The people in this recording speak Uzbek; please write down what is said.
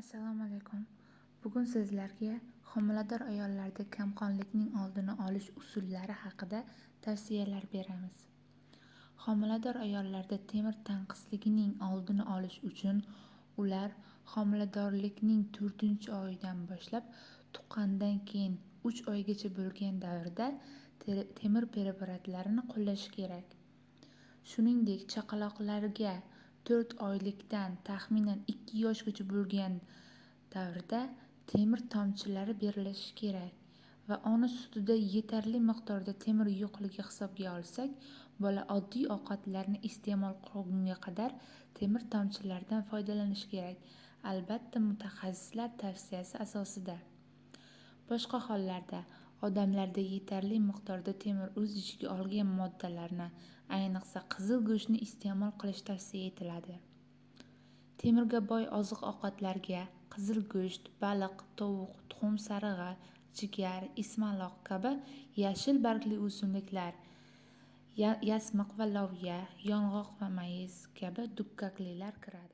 Assalomu alaykum. Bugun sizlarga homilador ayollarda kamqonlikning oldini olish usullari haqida tavsiyalar beramiz. Homilador ayollarda temir tanqisligining oldini olish uchun ular homiladorlikning 4-oyidan boshlab tuqqandan keyin 3 oygacha bo'lgan davrda temir preparatlarini qo'llash kerak. Shuningdek, chaqaloqlarga 4 oylikdan taxminan 2 yoshgacha bo'lgan davrda temir tomchilari berilishi kerak va ona sutida yetarli miqdorda temir yo'qligi hisobga olsak, bola oddiy ovqatlarni iste'mol qilgunga qadar temir tomchilaridan foydalanish kerak, albatta mutaxassislar tavsiyasi asosida. Boshqa hollarda odamlarda yetarli miqdorda temir o'z ichiga olgan moddalarni, ayniqsa qizil go'shtni iste'mol qilish tavsiya etiladi. Temirga boy oziq-ovqatlarga qizil go'sht, baliq, tovuq, tuxum sarig'i, jigar, ismaloq kabi yashil bargli o'simliklar, yasmiq va loviya, yong'oq va mayiz kabi dukkaklilar kiradi.